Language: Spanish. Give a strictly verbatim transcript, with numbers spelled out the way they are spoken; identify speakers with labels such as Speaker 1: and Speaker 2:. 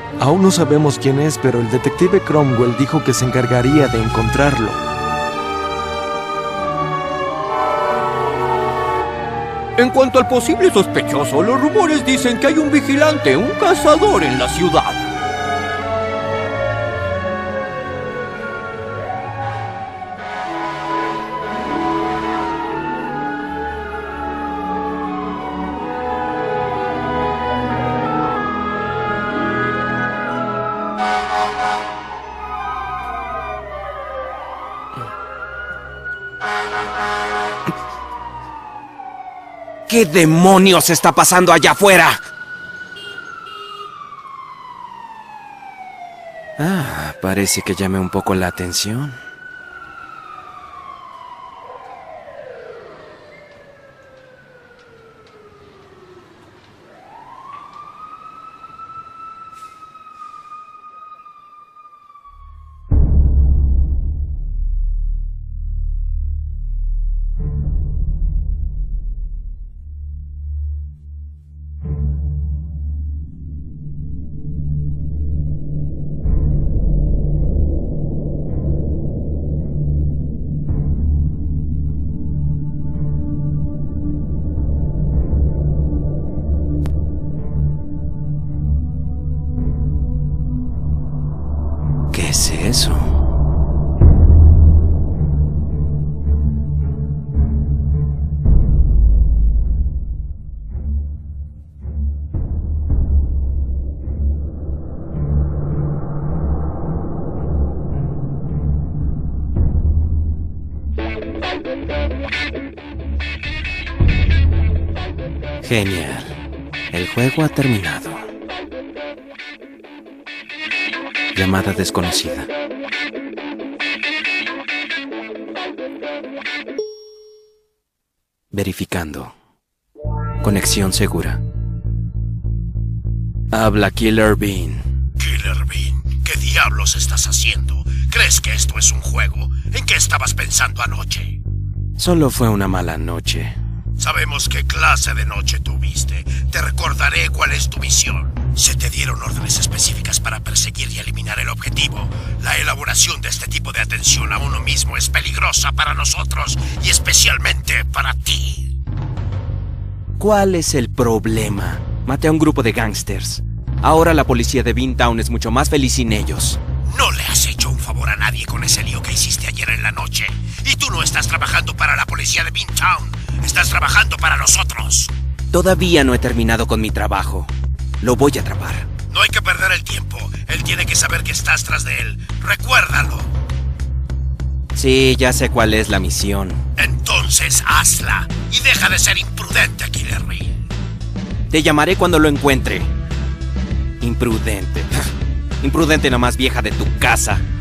Speaker 1: Aún no sabemos quién es, pero el detective Cromwell dijo que se encargaría de encontrarlo.
Speaker 2: En cuanto al posible sospechoso, los rumores dicen que hay un vigilante, un cazador en la ciudad.
Speaker 3: ¿Qué demonios está pasando allá afuera? Ah, parece que llame un poco la atención. ¿Qué es eso? Genial. El juego ha terminado. Llamada desconocida. Verificando. Conexión segura. Habla Killer Bean.
Speaker 4: Killer Bean, ¿qué diablos estás haciendo? ¿Crees que esto es un juego? ¿En qué estabas pensando anoche?
Speaker 3: Solo fue una mala noche.
Speaker 4: Sabemos qué clase de noche tuviste. Te recordaré cuál es tu misión. Se te dieron órdenes específicas para perseguir y eliminar el objetivo. La elaboración de este tipo de atención a uno mismo es peligrosa para nosotros y especialmente para ti.
Speaker 3: ¿Cuál es el problema? Maté a un grupo de gángsters. Ahora la policía de Beantown es mucho más feliz sin ellos.
Speaker 4: No le has hecho un favor a nadie con ese lío que hiciste ayer en la noche. Y tú no estás trabajando para la policía de Beantown. Estás trabajando para nosotros.
Speaker 3: Todavía no he terminado con mi trabajo. Lo voy a atrapar.
Speaker 4: No hay que perder el tiempo. Él tiene que saber que estás tras de él. Recuérdalo.
Speaker 3: Sí, ya sé cuál es la misión.
Speaker 4: Entonces hazla. Y deja de ser imprudente, Killer Bean.
Speaker 3: Te llamaré cuando lo encuentre. Imprudente. Imprudente nomás, vieja de tu casa.